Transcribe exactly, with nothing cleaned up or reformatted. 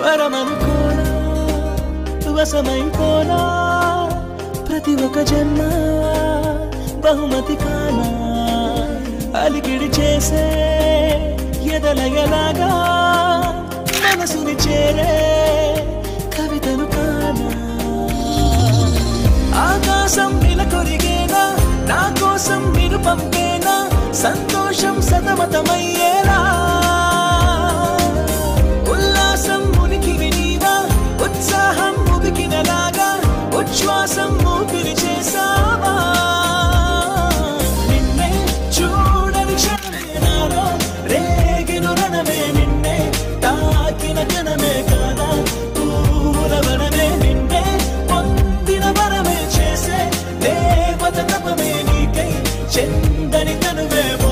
వరమనుకోనా వసమైపోనా ప్రతి ఒక జన్మ బహుమతి కానా అలికిడి చేసే ఎదలయలాగా మనసుని చేరే కవితను కానా ఆకాశం నిలకొరిగేనా నా కోసం మీరు పంపేనా సంతోషం సతమతమయ్యేలా ఉల్లాసం మునికి వినీవా ఉత్సాహం ఉబికినలాగా ఉచ్ఛ్వాసం ఊపిరి చేసావా నిన్నే చూడని క్షణమే నాలో రేగిను రణమే నిన్నే తాకిన కణమే కాదా పూలవనమే నిన్నే పొందిన వరమే చేసే దేవత తపమే నీకై చెందని తనువే